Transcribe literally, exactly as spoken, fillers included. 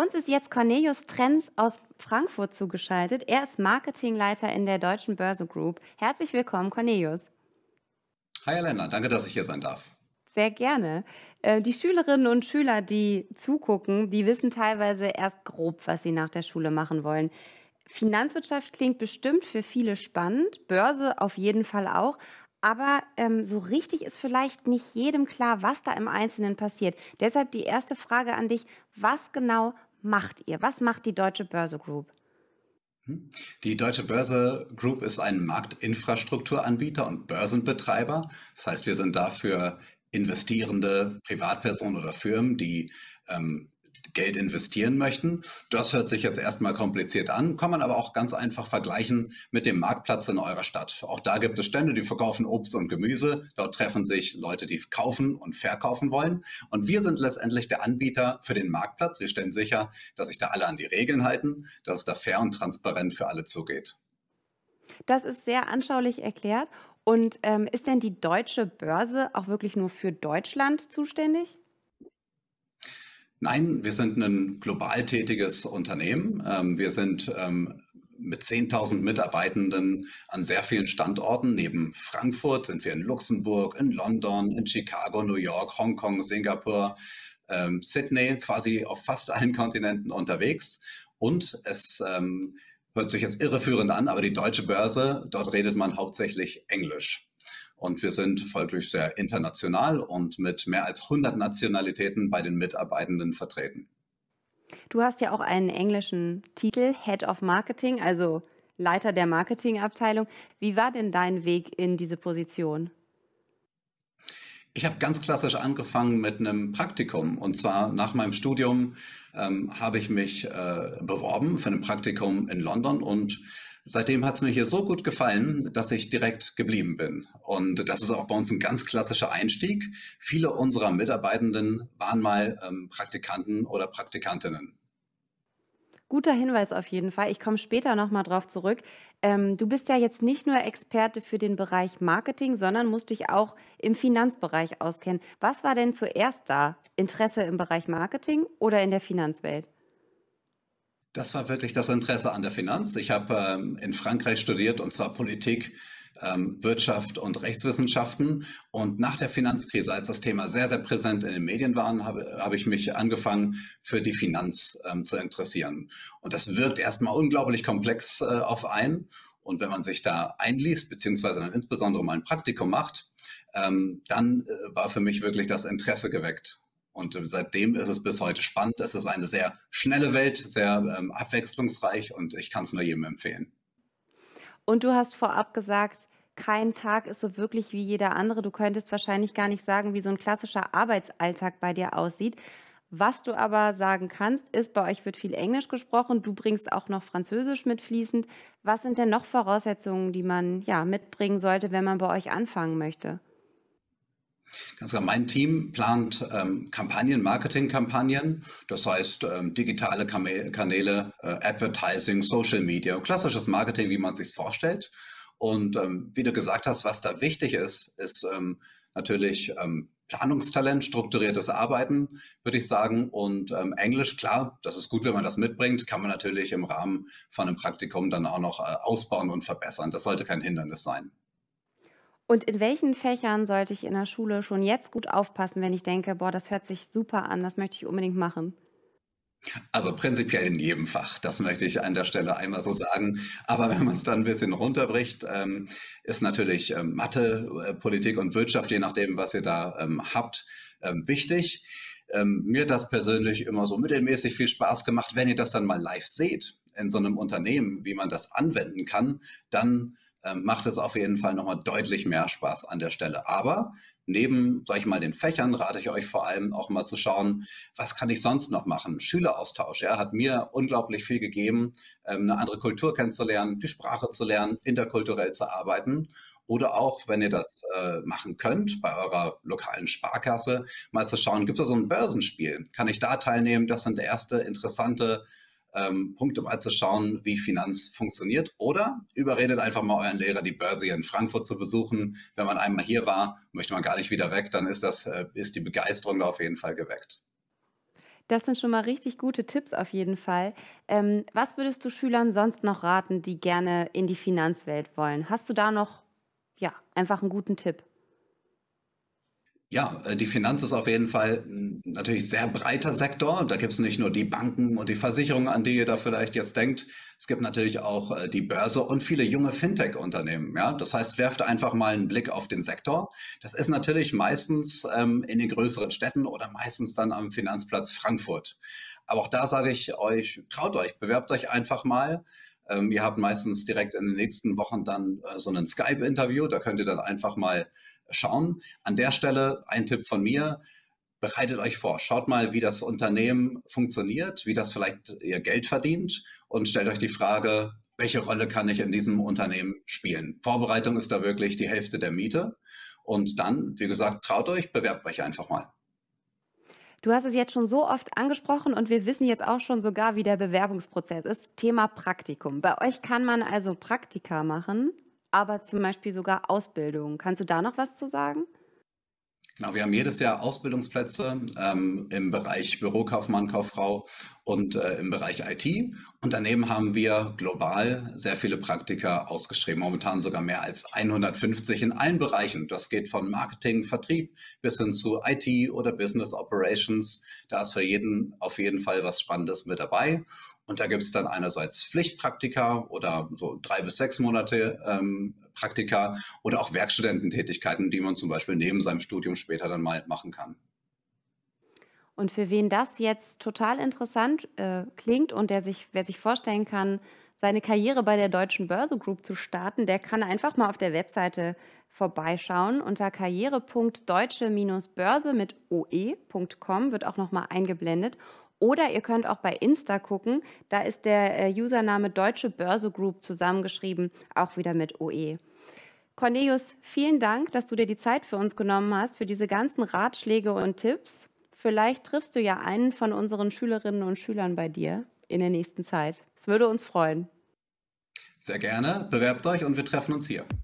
Uns ist jetzt Cornelius Trenz aus Frankfurt zugeschaltet. Er ist Marketingleiter in der Deutschen Börse Group. Herzlich willkommen, Cornelius. Hi Elena, danke, dass ich hier sein darf. Sehr gerne. Äh, Die Schülerinnen und Schüler, die zugucken, die wissen teilweise erst grob, was sie nach der Schule machen wollen. Finanzwirtschaft klingt bestimmt für viele spannend, Börse auf jeden Fall auch. Aber ähm, so richtig ist vielleicht nicht jedem klar, was da im Einzelnen passiert. Deshalb die erste Frage an dich: Was genau macht ihr? Was macht die Deutsche Börse Group? Hm. Die Deutsche Börse Group ist ein Marktinfrastrukturanbieter und Börsenbetreiber. Das heißt, wir sind dafür investierende Privatpersonen oder Firmen, die ähm, Geld investieren möchten. Das hört sich jetzt erstmal kompliziert an, kann man aber auch ganz einfach vergleichen mit dem Marktplatz in eurer Stadt. Auch da gibt es Stände, die verkaufen Obst und Gemüse. Dort treffen sich Leute, die kaufen und verkaufen wollen. Und wir sind letztendlich der Anbieter für den Marktplatz. Wir stellen sicher, dass sich da alle an die Regeln halten, dass es da fair und transparent für alle zugeht. Das ist sehr anschaulich erklärt. Und ähm, ist denn die Deutsche Börse auch wirklich nur für Deutschland zuständig? Nein, wir sind ein global tätiges Unternehmen. Ähm, Wir sind ähm, mit zehntausend Mitarbeitenden an sehr vielen Standorten. Neben Frankfurt sind wir in Luxemburg, in London, in Chicago, New York, Hongkong, Singapur, ähm, Sydney, quasi auf fast allen Kontinenten unterwegs. Und es ähm, hört sich jetzt irreführend an, aber die deutsche Börse, dort redet man hauptsächlich Englisch. Und wir sind folglich sehr international und mit mehr als hundert Nationalitäten bei den Mitarbeitenden vertreten. Du hast ja auch einen englischen Titel, Head of Marketing, also Leiter der Marketingabteilung. Wie war denn dein Weg in diese Position? Ich habe ganz klassisch angefangen mit einem Praktikum. Und zwar nach meinem Studium ähm, habe ich mich äh, beworben für ein Praktikum in London und seitdem hat es mir hier so gut gefallen, dass ich direkt geblieben bin. Und das ist auch bei uns ein ganz klassischer Einstieg. Viele unserer Mitarbeitenden waren mal ähm, Praktikanten oder Praktikantinnen. Guter Hinweis auf jeden Fall. Ich komme später noch mal drauf zurück. Ähm, du bist ja jetzt nicht nur Experte für den Bereich Marketing, sondern musst dich auch im Finanzbereich auskennen. Was war denn zuerst da? Interesse im Bereich Marketing oder in der Finanzwelt? Das war wirklich das Interesse an der Finanz. Ich habe ähm, in Frankreich studiert und zwar Politik, ähm, Wirtschaft und Rechtswissenschaften. Und nach der Finanzkrise, als das Thema sehr, sehr präsent in den Medien war, habe, habe ich mich angefangen, für die Finanz ähm, zu interessieren. Und das wirkt erstmal unglaublich komplex äh, auf einen. Und wenn man sich da einliest, beziehungsweise dann insbesondere mal ein Praktikum macht, ähm, dann äh, war für mich wirklich das Interesse geweckt. Und äh, seitdem ist es bis heute spannend. Es ist eine sehr schnelle Welt, sehr ähm, abwechslungsreich und ich kann es nur jedem empfehlen. Und du hast vorab gesagt, kein Tag ist so wirklich wie jeder andere. Du könntest wahrscheinlich gar nicht sagen, wie so ein klassischer Arbeitsalltag bei dir aussieht. Was du aber sagen kannst, ist, bei euch wird viel Englisch gesprochen, du bringst auch noch Französisch mit fließend. Was sind denn noch Voraussetzungen, die man, ja, mitbringen sollte, wenn man bei euch anfangen möchte? Ganz klar, mein Team plant ähm, Kampagnen, Marketingkampagnen, das heißt ähm, digitale Kame- Kanäle, äh, Advertising, Social Media, klassisches Marketing, wie man sich vorstellt. Und ähm, wie du gesagt hast, was da wichtig ist, ist ähm, natürlich ähm, Planungstalent, strukturiertes Arbeiten, würde ich sagen. Und ähm, Englisch, klar, das ist gut, wenn man das mitbringt, kann man natürlich im Rahmen von einem Praktikum dann auch noch äh, ausbauen und verbessern. Das sollte kein Hindernis sein. Und in welchen Fächern sollte ich in der Schule schon jetzt gut aufpassen, wenn ich denke: „Boah, das hört sich super an, das möchte ich unbedingt machen?“ Also prinzipiell in jedem Fach, das möchte ich an der Stelle einmal so sagen. Aber wenn man es dann ein bisschen runterbricht, ähm, ist natürlich ähm, Mathe, äh, Politik und Wirtschaft, je nachdem, was ihr da ähm, habt, ähm, wichtig. Ähm, mir hat das persönlich immer so mittelmäßig viel Spaß gemacht. Wenn ihr das dann mal live seht in so einem Unternehmen, wie man das anwenden kann, dann ähm, macht es auf jeden Fall nochmal deutlich mehr Spaß an der Stelle. Aber neben, sag ich mal, den Fächern rate ich euch vor allem auch mal zu schauen, was kann ich sonst noch machen? Schüleraustausch, ja, hat mir unglaublich viel gegeben, ähm, eine andere Kultur kennenzulernen, die Sprache zu lernen, interkulturell zu arbeiten. Oder auch, wenn ihr das äh, machen könnt, bei eurer lokalen Sparkasse, mal zu schauen, gibt es da so ein Börsenspiel? Kann ich da teilnehmen? Das sind erste interessante ähm, Punkte, mal zu schauen, wie Finanz funktioniert. Oder überredet einfach mal euren Lehrer, die Börse hier in Frankfurt zu besuchen. Wenn man einmal hier war, möchte man gar nicht wieder weg, dann ist das, äh, ist die Begeisterung da auf jeden Fall geweckt. Das sind schon mal richtig gute Tipps auf jeden Fall. Ähm, was würdest du Schülern sonst noch raten, die gerne in die Finanzwelt wollen? Hast du da noch, ja, einfach einen guten Tipp? Ja, äh, die Finanz ist auf jeden Fall 'n natürlich sehr breiter Sektor. Da gibt es nicht nur die Banken und die Versicherungen, an die ihr da vielleicht jetzt denkt. Es gibt natürlich auch, äh, die Börse und viele junge Fintech-Unternehmen, ja? Das heißt, werft einfach mal einen Blick auf den Sektor. Das ist natürlich meistens, ähm, in den größeren Städten oder meistens dann am Finanzplatz Frankfurt. Aber auch da sage ich euch: Traut euch, bewerbt euch einfach mal. Ähm, ihr habt meistens direkt in den nächsten Wochen dann, äh, so 'nen Skype-Interview. Da könnt ihr dann einfach mal schauen. An der Stelle ein Tipp von mir: Bereitet euch vor. Schaut mal, wie das Unternehmen funktioniert, wie das vielleicht ihr Geld verdient und stellt euch die Frage: Welche Rolle kann ich in diesem Unternehmen spielen? Vorbereitung ist da wirklich die Hälfte der Miete. Und dann, wie gesagt, traut euch, bewerbt euch einfach mal. Du hast es jetzt schon so oft angesprochen und wir wissen jetzt auch schon sogar, wie der Bewerbungsprozess ist. Thema Praktikum. Bei euch kann man also Praktika machen, aber zum Beispiel sogar Ausbildung. Kannst du da noch was zu sagen? Genau, wir haben jedes Jahr Ausbildungsplätze ähm, im Bereich Bürokaufmann, Kauffrau und äh, im Bereich I T. Und daneben haben wir global sehr viele Praktika ausgeschrieben, momentan sogar mehr als hundertfünfzig in allen Bereichen. Das geht von Marketing, Vertrieb bis hin zu I T oder Business Operations. Da ist für jeden auf jeden Fall was Spannendes mit dabei. Und da gibt es dann einerseits Pflichtpraktika oder so drei bis sechs Monate ähm, Praktika oder auch Werkstudententätigkeiten, die man zum Beispiel neben seinem Studium später dann mal machen kann. Und für wen das jetzt total interessant äh, klingt und der sich, wer sich vorstellen kann, seine Karriere bei der Deutschen Börse Group zu starten, der kann einfach mal auf der Webseite vorbeischauen. Unter karriere.deutsche-börse mit oe punkt com wird auch nochmal eingeblendet. Oder ihr könnt auch bei Insta gucken, da ist der äh, Username Deutsche Börse Group zusammengeschrieben, auch wieder mit O E. Cornelius, vielen Dank, dass du dir die Zeit für uns genommen hast, für diese ganzen Ratschläge und Tipps. Vielleicht triffst du ja einen von unseren Schülerinnen und Schülern bei dir in der nächsten Zeit. Es würde uns freuen. Sehr gerne, bewerbt euch und wir treffen uns hier.